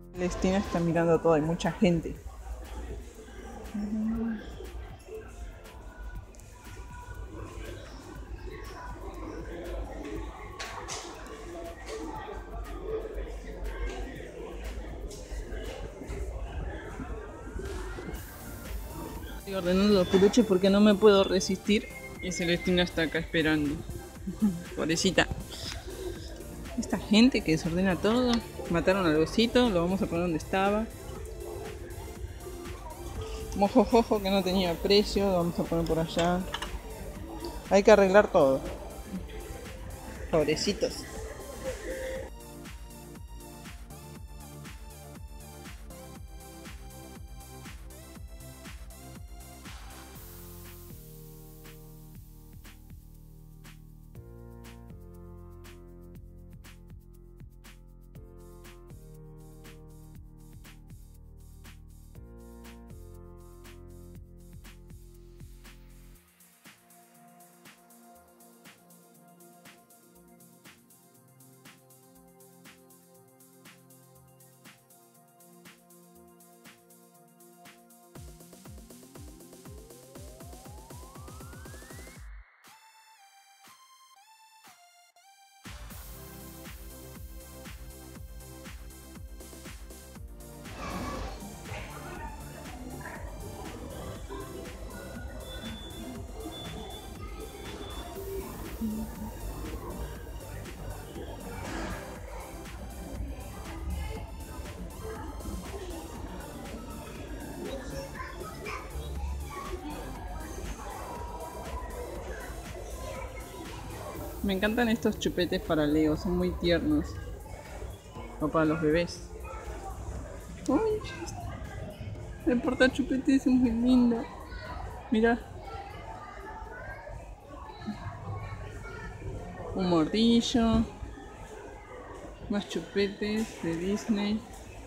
Celestina está mirando todo, hay mucha gente. Estoy ordenando los peluches porque no me puedo resistir. Y Celestina está acá esperando. Pobrecita. Esta gente que desordena todo. Mataron al osito, lo vamos a poner donde estaba. Mojojojo que no tenía precio, lo vamos a poner por allá. Hay que arreglar todo. Pobrecitos. Me encantan estos chupetes para Leo, son muy tiernos. O para los bebés. Uy, el portachupetes es muy lindo. Mira. Un mordillo. Más chupetes de Disney.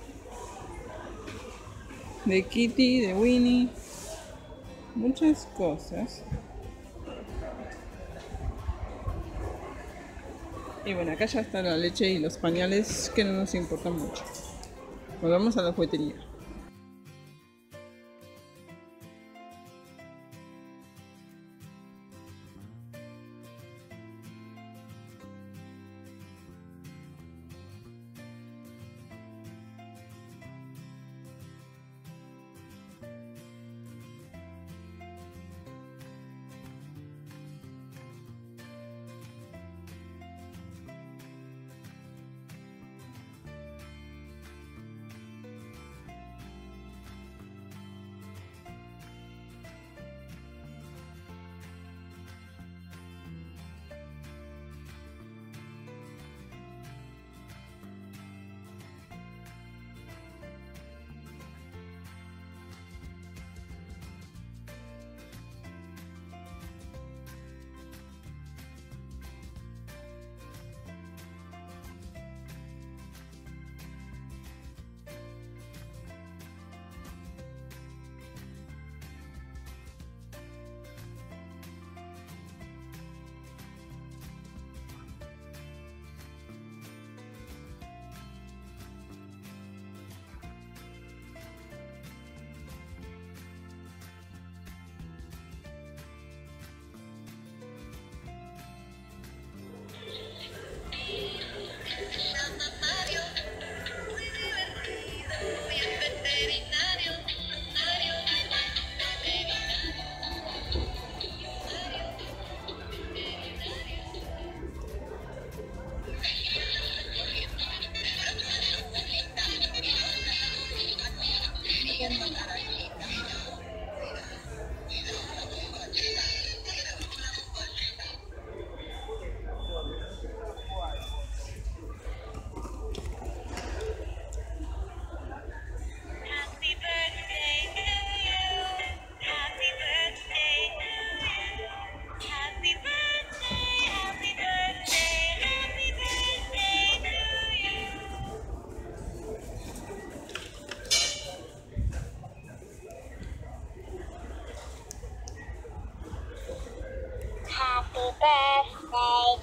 De Kitty, de Winnie. Muchas cosas. Y bueno, acá ya está la leche y los pañales que no nos importan mucho. Volvamos a la juguetería.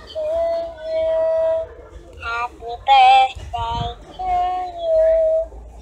Happy birthday to you.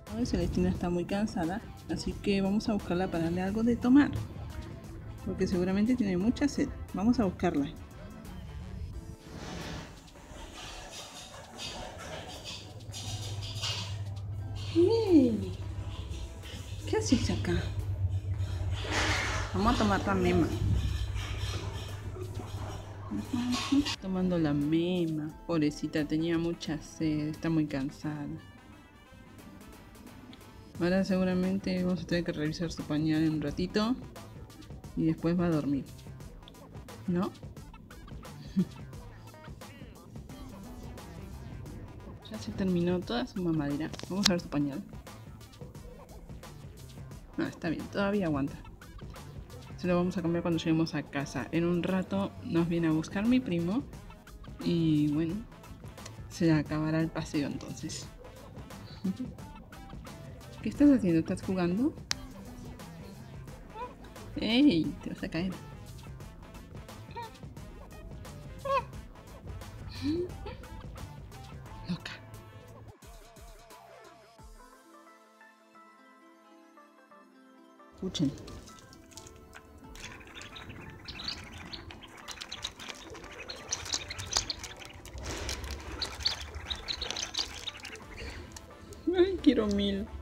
Hoy Celestina está muy cansada, así que vamos a buscarla para darle algo de tomar. Porque seguramente tiene mucha sed. Vamos a buscarla. ¡Hey! ¿Qué haces acá? Vamos a tomar la mema. Tomando la mema. Pobrecita, tenía mucha sed, está muy cansada. Ahora seguramente vamos a tener que revisar su pañal en un ratito y después va a dormir. ¿No? Ya se terminó toda su mamadera. Vamos a ver su pañal. Ah, está bien, todavía aguanta. Se lo vamos a cambiar cuando lleguemos a casa. En un rato nos viene a buscar mi primo. Y bueno, se acabará el paseo entonces. ¿Qué estás haciendo? ¿Estás jugando? ¡Ey! Te vas a caer. Loca. Escuchen. Ay, quiero 1000.